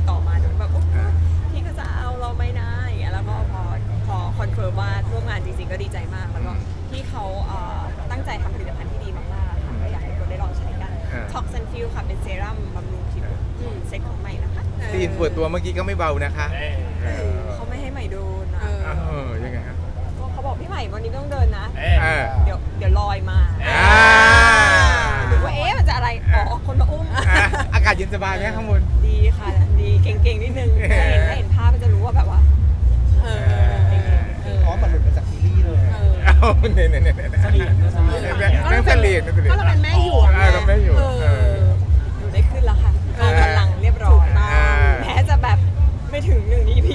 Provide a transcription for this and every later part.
ดต่อมาโดยแบบพี่ก็จะเอาเราไหมนะอย่างเงี้ยแล้วก็พอคอนเฟิร์มว่าร่วมงานจริงๆก็ดีใจมากแล้วก็ที่เขาตั้งใจทำผลิตภัณฑ์ที่ดีมากๆค่ะก็อยากให้คนได้ลองใช้กัน Tox and Feel ค่ะเป็นเซรั่มบำรุงผิวเซ็ตของใหม่นะคะซีนเปิดตัวเมื่อกี้ก็ไม่เบานะคะเขาไม่ให้ใหม่ดูนะยังไงครับเขาบอกพี่ใหม่วันนี้ไม่ต้องเดินนะเดี๋ยวลอยมาหรือว่ามันจะอะไรคนมาอุ้มอากาศเย็นสบายไหมข้างบนดีค่ะดีเก่งๆนิดนึงถ้าเห็นภาพมันจะรู้ว่าแบบว่ามันหลุดมาจากซีรีส์เลยเนี่ยสลีดก็เราเป็นแม่หยวกอยู่ได้ขึ้นแล้วค่ะกำลังเรียบร้อยแม้จะแบบไม่ถึง1 EP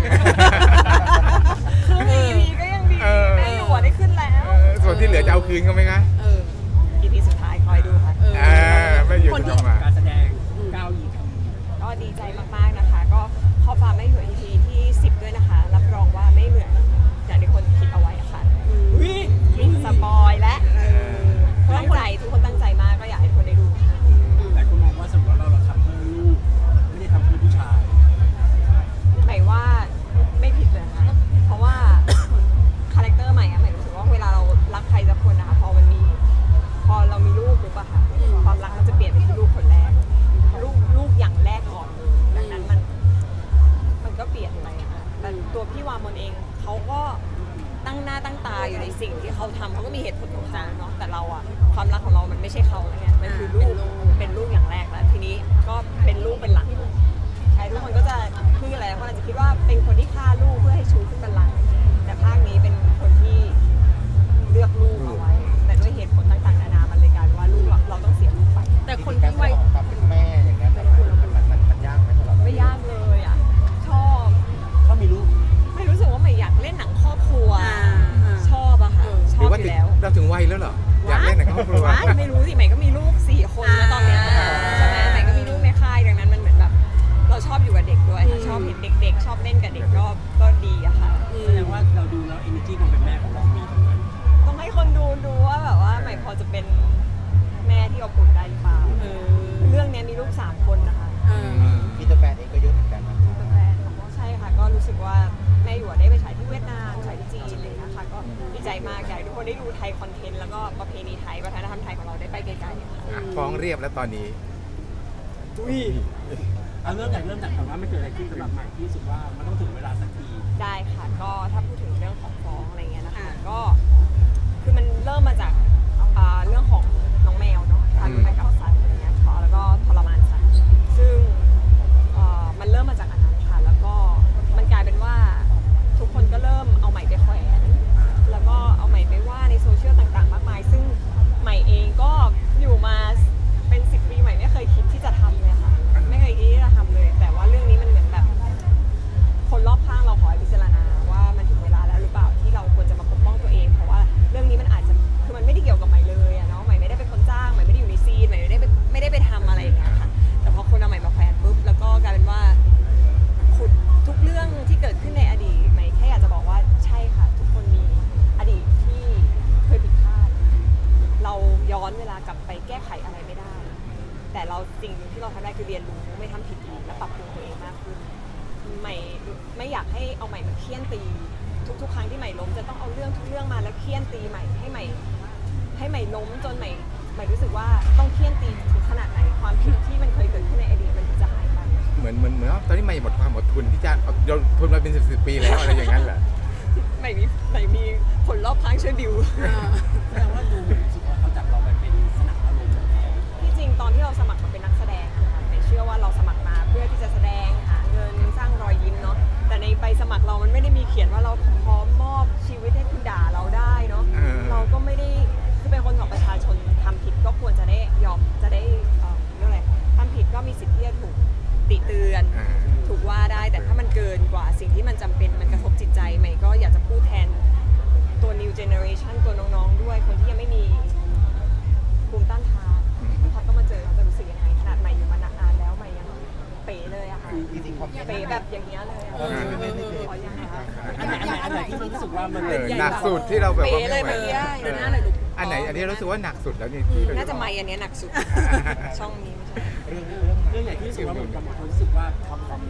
ครึ่ง EP ก็ยังดีแม่หยวกได้ขึ้นแล้วส่วนที่เหลือจะเอาคืนก็ไหมคะ EP สุดท้ายคอยดูค่ะไม่หยุดจะมาการแสดง9 EP ก็ดีใจมากๆนะคะก็ขอฝากแม่หยวก EP ที่10ด้วยนะคะรับรองว่าไม่เหมือนอย่างที่คนคิดเอาไว้ค่ะสปอยและตั้งใจทุกคนตั้งใจมากก็อยากให้คนได้ดูค่ะแต่คุณมองว่าสมมติเราทำเพื่อลูกไม่ได้ทำเพื่อผู้ชายหมายว่าไม่ผิดเลยนะเพราะว่าคาแรคเตอร์ใหม่อะหมายรู้สึกว่าเวลาเรารักใครสักคนนะคะพอเรามีลูกหรือเปล่าคะความรักมันจะเปลี่ยนไปที่ลูกคนแรกลูกอย่างแรกก่อนเลยดังนั้นมันก็เปลี่ยนไปค่ะแต่ตัวพี่วามนเองเขาก็ตั้งหน้าตั้งตาอยู่ในสิ่งที่เขาทำเขาก็มีเหตุผลของเขาเนาะแต่เราอะความรักของเรามันไม่ใช่เขาไงมันคือลูกเป็นลูกอย่างแรกแล้วทีนี้ก็เป็นลูกเป็นหลักใช่ทุกคนก็จะคืออะไรคนอาจจะคิดว่าเป็นคนที่ฆ่าลูกเพื่อให้ชูขึ้นเป็นหลักแต่ภาคนี้เป็นคนที่เลือกลูกเอาไว้แต่ด้วยเหตุผลต่างๆนานามันเลยกลายเป็นว่าลูกเราต้องเสียลูกไปแต่คนที่ไว้เป็นแม่อย่างเงี้ยมันยากไหมสำหรับไม่ยากเลยอ่ะชอบมีลูกไม่รู้สึกว่าไม่อยากเล่นหนังครอบครัวชอบอะค่ะชอบอยู่แล้วเราถึงวัยแล้วเหรออยากเล่นหนังครอบครัวไม่รู้สิใหม่ก็มีลูก4 คนแล้วตอนนี้ใช่ไหมใหม่ก็มีลูกในค่ายดังนั้นมันเหมือนแบบเราชอบอยู่กับเด็กด้วยชอบเห็นเด็กๆชอบเล่นกับเด็กก็ดีอะค่ะแสดงว่าเราดูแล้ว energy ความเป็นแม่ของเรามีต้องให้คนดูว่าแบบว่าใหม่พอจะเป็นแม่ที่อบอุ่นได้หรือเปล่าเรื่องนี้มีลูก3 คนนะคะมีแต่แฟนเองก็เยอะเหมือนกันนะแฟนใช่ค่ะก็รู้สึกว่าแม่หยวกได้ไปฉายที่เวียดนามฉายที่จีนเลยนะคะก็ดีใจมากอยากให้ทุกคนได้ดูไทยคอนเทนต์แล้วก็ประเพณีไทยวัฒนธรรมไทยของเราได้ไปไกลๆฟ้องเรียบแล้วตอนนี้เริ่มจากถามว่าไม่เกิดอะไรขึ้นสำหรับใหม่ที่รู้สึกว่ามันต้องถึงเวลาสักทีได้ค่ะก็ถ้าพูดถึงเรื่องของฟ้องอะไรเงี้ยนะคะก็คือมันเริ่มมาจากเรื่องของน้องแมวเนาะทำไปกับสัตว์อะไรเงี้ยแล้วก็ทรมานสัตว์ซึ่งมันเริ่มมาจากอันนั้นค่ะแล้วก็มันกลายเป็นว่าทุกคนก็เริ่มเอาใหม่ไปแขวนแล้วก็เอาใหม่ไปว่าในโซเชียลต่างๆมากมายซึ่งใหม่เองก็อยู่มาเป็น10 ปีใหม่ไม่เคยคิดที่จะทำเลยค่ะไม่เคยคิดที่จะทำเลยแต่ว่าเรื่องนี้มันเหมือนแบบคนรอบข้างเราขอให้พิจารณาว่ามันถึงเวลาแล้วหรือเปล่าที่เราควรจะมาปกป้องตัวเองเพราะว่าเรื่องนี้มันอาจจะคือมันไม่ได้เกี่ยวกับใหม่เลยอะเนาะใหม่ไม่ได้เป็นคนจ้างใหม่ไม่ได้อยู่ในซีนใหม่ไม่ได้ไปทำอะไรอย่างเงี้ยค่ะแต่พอคนเอาใหม่มาแขวนปุ๊บแล้วก็กลายเป็นว่าขุดทุกเรื่องที่เกิดขึ้นในอดีตใหม่แค่อยากจะบอกว่าใช่ค่ะทุกคนมีอดีตที่เคยผิดพลาดเราย้อนเวลากลับไปแก้ไขอะไรไม่ได้แต่เราสิ่งหนึ่งที่เราทำได้คือเรียนรู้ไม่ทำผิดอีกและปรับปรุงตัวเองมากขึ้นใหม่ไม่อยากให้เอาใหม่มาเคี่ยนตีทุกครั้งที่ใหม่ล้มจะต้องเอาเรื่องทุกเรื่องมาแล้วเคี่ยนตีใหม่ให้ใหม่ล้มจนใหม่รู้สึกว่าต้องเคี่ยนตีถึงขนาดไหนความผิดที่มันเคยเกิดขึ้นในอดีตมันถึงจะหายไปเหมือนตอนนี้ใหม่หมดความอดทนที่จะยนทนมาเป็น10 ปีแล้วอะไรอย่างนั้นเหรอใหม่มีคนรอบข้างช่วยดิวแสดงว่าดูรู้สึกว่าเขาจับเราไปเป็นสนามอารมณ์ที่จริงตอนที่เราสมัครมาเป็นนักแสดงนะคะใหม่เชื่อว่าเราสมัครมาเพื่อที่จะแสดงหาเงินสร้างรอยยิ้มเนาะแต่ในใบสมัครเรามันไม่ได้มีเขียนว่าเราพร้อมมอบชีวิตให้คุณด่าเราได้เนาะเราก็ไม่ได้คือเป็นคนของประชาชนทำผิดก็ควรจะได้ยอมจะได้เรื่องอะไรทำผิดก็มีสิทธิ์ที่จะถูกติเตือนถูกว่าได้แต่ถ้ามันเกินกว่าสิ่งที่มันจำเป็นมันกระทบจิตใจใหม่ก็อยากจะพูดแทนตัว new generation ตัวน้องๆด้วยคนที่ยังไม่มีภูมิต้านทานเขาต้องมาเจอเขาจะรู้สึกยังไงขนาดใหม่อยู่มานานแล้วใหม่ยังเป๋เลยอะค่ะเป๋แบบอย่างเงี้ยเลยขออย่างไรครับอันไหนที่รู้สึกว่ามันหนักสุดที่เราแบบว่าไม่ไหวอันไหนอันนี้รู้สึกว่าหนักสุดแล้วนี่น่าจะไม่อันนี้หนักสุดช่องนี้เรื่องใหญ่ที่รู้สึกว่าเหมือนกับคนรู้สึกว่าความ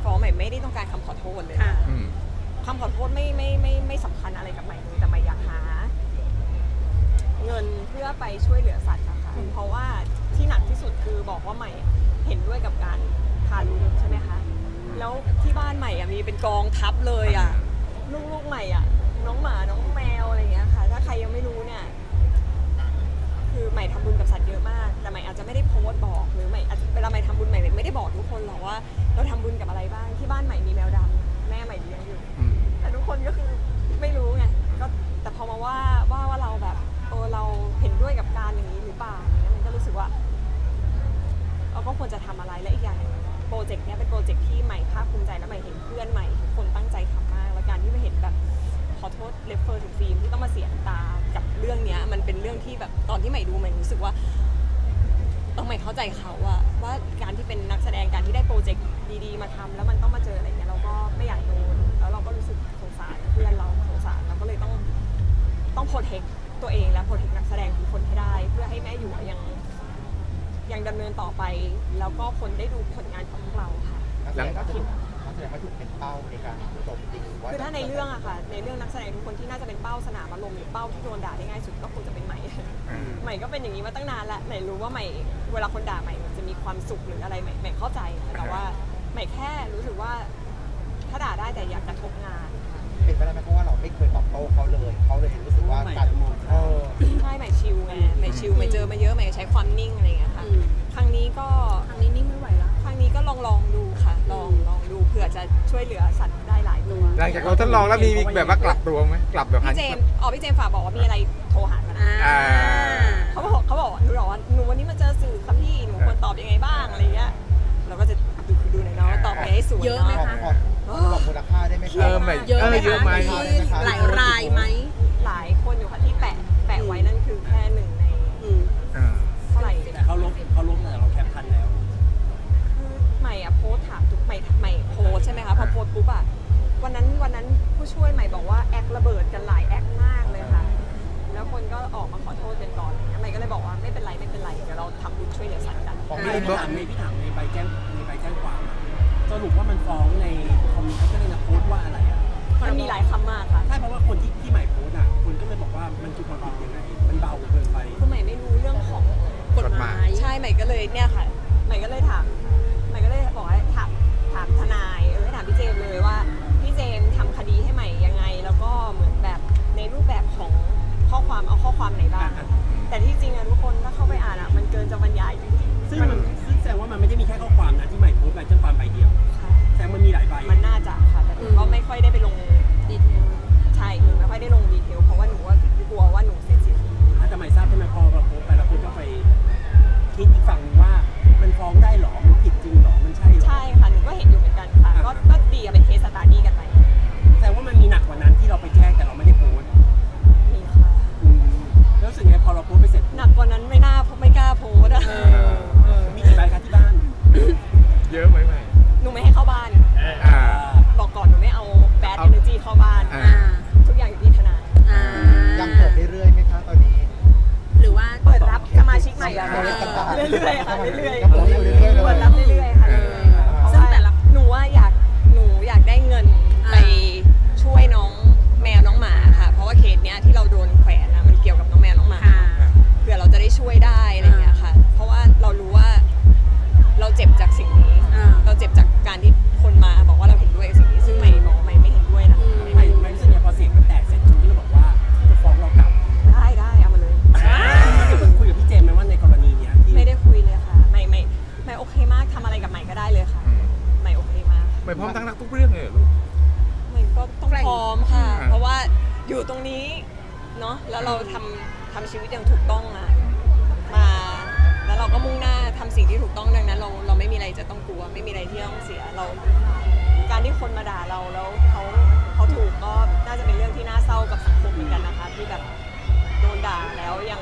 ฟ้องใหม่ไม่ได้ต้องการคำขอโทษเลย คำขอโทษไม่สำคัญอะไรกับใหม่เลยแต่ใหม่อยากหาเงินเพื่อไปช่วยเหลือสัตว์นะคะเพราะว่าที่หนักที่สุดคือบอกว่าใหม่เห็นด้วยกับการทารุณใช่ไหมคะแล้วที่บ้านใหม่มีเป็นกองทัพเลยลูกใหม่น้องหมาน้องแมวอะไรอย่างเงี้ยค่ะถ้าใครยังไม่รู้เนี่ยคือใหม่ทำบุญกับสัตว์เยอะมากแต่ใหม่อาจจะไม่ได้โพสต์บอกหรือใหม่อาจจะเวลาใหม่ทำบุญใหม่ไม่ได้บอกทุกคนหรอกว่าเราทำบุญกับอะไรบ้างที่บ้านใหม่มีแมวดำแม่ใหม่เลี้ยงอยู่แต่ทุกคนก็คือไม่รู้ไงก็แต่พอมาว่าเราแบบเราเห็นด้วยกับการอย่างนี้หรือเปล่าเนี่ยมันก็รู้สึกว่าเราก็ควรจะทำอะไรและอีกอย่างหนึ่งโปรเจกต์นี้เป็นโปรเจกต์ที่ใหม่ภาคภูมิใจและใหม่เห็นเพื่อนใหม่ทุกคนตั้งใจทำมากแล้วการที่มาเห็นแบบขอโทษเรฟเฟอร์ถึงฟิล์มที่ต้องมาเสียตากับเรื่องนี้มันเป็นเรื่องที่แบบตอนที่ใหม่ดูใหม่รู้สึกว่าใหม่เข้าใจเขาว่าการที่เป็นนักแสดงการที่ได้โปรเจกต์ดีๆมาทำแล้วมันต้องมาเจออะไรเงี้ยเราก็ไม่อยากโดนแล้วเราก็รู้สึกสงสารเพื่อนเราสงสารเราก็เลยต้องโปรเทคตัวเองและโปรเทคนักแสดงทุกคนให้ได้เพื่อให้แม่อยู่ยังดำเนินต่อไปแล้วก็คนได้ดูผลงานของพวกเราค่ะหลังนักแสดงว่าถูกเป็นเป้าในการโจมตีคือถ้าในเรื่องค่ะในเรื่องนักแสดงทุกคนที่น่าจะเป็นเป้าสนามอารมณ์หรือเป้าที่โดนด่าได้ง่ายสุดก็คงจะเป็นใหม่ใหม่ก็เป็นอย่างนี้มาตั้งนานแล้วใหม่รู้ว่าใหม่เวลาคนด่าใหม่จะมีความสุขหรืออะไรใหม่เข้าใจแต่ว่าใหม่แค่รู้สึกว่าถ้าด่าได้แต่อยากกระทบงานเป็นไปได้ไหมเพราะว่าเราไม่เคยตอบโต้เขาเลยรู้สึกว่าการใช่ใหม่ชิลไงใหม่ชิลใหม่เจอมาเยอะใหม่ใช้ความนิ่งอะไรอย่างเงี้ยค่ะครั้งนี้นิ่งไม่ไหวแล้วครั้งนี้ก็ลองดูค่ะลองดูเผื่อจะช่วยเหลือสัตว์ได้หลายตัวหลังจากเราทดลองแล้วมีแบบว่ากลับตัวไหมกลับแบบพี่เจมฝากบอกว่ามีอะไรโทรหากันเขาบอกหนูบอกว่าหนูวันนี้มาเจอสื่อครับพี่หนูควรตอบยังไงบ้างอะไรเงี้ยเราก็จะดูหน่อยเนาะตอบไปให้สวยเยอะไหมคะบอกมูลค่าได้ไหมคะเยอะไหมหลายรายไหมหลายคนอยู่ค่ะที่แปะไว้นั่นคือแค่หนึ่งในเท่าไหร่แต่เขาลบแต่เราแคปทันแล้วคือใหม่โพสถามทุกใหม่โพสใช่ไหมคะพอโพสปุ๊บวันนั้นผู้ช่วยใหม่บอกว่าแอคระเบิดกันหลายแอคมากเลยค่ะแล้วคนก็ออกมาขอโทษกันก่อนใหม่ก็เลยบอกว่าไม่เป็นไรเดี๋ยวเราทำบุญช่วยเหลือสัตว์กันพี่ถามในใบแจ้งความสรุปว่ามันฟ้องในคอมเมนต์ก็เลยนะโพสต์ว่าอะไรมันมีหลายคำมากค่ะใช่เพราะว่าคนที่ใหม่โพสต์คนก็เลยบอกว่ามันคือความผิดยังไงมันเบาเกินไปคือใหม่ไม่รู้เรื่องของกฎหมายใช่ใหม่ก็เลยเนี่ยค่ะใหม่ก็เลยบอกให้ถามทนายให้ถามพี่เจมเลยว่าพี่เจมทำคดีให้ใหม่ยังไงแล้วก็เหมือนแบบในรูปแบบของข้อความไหนบ้างแต่ที่จริงทุกคนถ้าเข้าไปอ่านมันเกินจะบรรยายจริงๆซึ่งแสดงว่ามันไม่ได้มีแค่ข้อความนะที่ใหม่โพสต์ใบแจ้งความใบเดียวแต่มันมีหลายใบมันน่าจะค่ะแต่ก็ไม่ค่อยได้ไปลงดีเทลใช่หนูไม่ค่อยได้ลงดีเทลเพราะว่าหนูว่ากลัวว่าหนูเสียสิทธิ์อาจจะใหม่ทราบใช่ไหมพอเราโพสต์ไปแล้วคุณก็ไปคิดอีกฝั่งว่ามันฟ้องได้หรอมันผิดจริงหรอมันใช่หรอใช่ค่ะหนูก็เห็นอยู่เหมือนกันค่ะก็ดีเป็นเคสสตาร์ดี้กันไปแต่ว่ามันมีหนักกว่านั้นที่เราไปแจ้งแต่เราไม่ได้โพสต์มีค่ะแล้วสิ่งนี้พอเราโพสต์ไปเสร็จหนักกว่านั้นไม่กล้าโพสต์มีกี่ใบคะที่บ้านเยอะไหมหนูไม่ให้เข้าบ้านบอกก่อนหนูไม่เอาแบดเอเนอร์จีเข้าบ้านทุกอย่างอยู่ที่ทนายยังเปิดเรื่อยๆไหมคะตอนนี้หรือว่าเปิดรับสมาชิกใหม่เรื่อยๆค่ะเรื่อยๆเปิดรับเรื่อยๆค่ะซึ่งแต่ละหนูอยากได้เงินไปช่วยน้องแมวน้องหมาค่ะเพราะว่าเคสเนี้ยที่เราโดนแขวนมันเกี่ยวกับน้องแมวน้องหมาเผื่อเราจะได้ช่วยได้อะไรอย่างเงี้ยค่ะเพราะว่าเรารู้ว่าเราเจ็บจากสิ่งนี้เราเจ็บจากการที่คนมาบอกว่าเราเห็นด้วยกับสิ่งนี้ซึ่งไม่บอกไม่เห็นด้วยนะไม่รู้สึกไงพอเสียงมันแตกเสร็จที่เราบอกว่าจะฟ้องเรากลับได้เอามาเลยคุยกับพี่เจมไหมว่าในกรณีเนี้ยไม่ได้คุยเลยค่ะไม่โอเคมากทำอะไรกับใหม่ก็ได้เลยค่ะไม่โอเคมากไม่พร้อมทั้งรักทุกเรื่องเลยลูกไม่ก็ต้องพร้อมค่ะเพราะว่าอยู่ตรงนี้เนาะแล้วเราทำชีวิตอย่างถูกต้องมาแล้วเราก็มุ่งหน้าทำสิ่งที่ถูกต้องดังนั้นเราไม่มีอะไรจะต้องกลัวไม่มีอะไรที่ต้องเสียเราการที่คนมาด่าเราแล้วเขาถูกก็น่าจะเป็นเรื่องที่น่าเศร้ากับสังคมเหมือนกันนะคะที่แบบโดนด่าแล้วยัง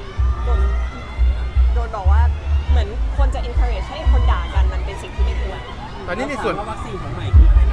โดนบอกว่าเหมือนคนจะ encourage ให้คนด่ากันมันเป็นสิ่งที่ไม่ควรตอนนี้ในส่วนวัคซีนของใหม่คืออะไร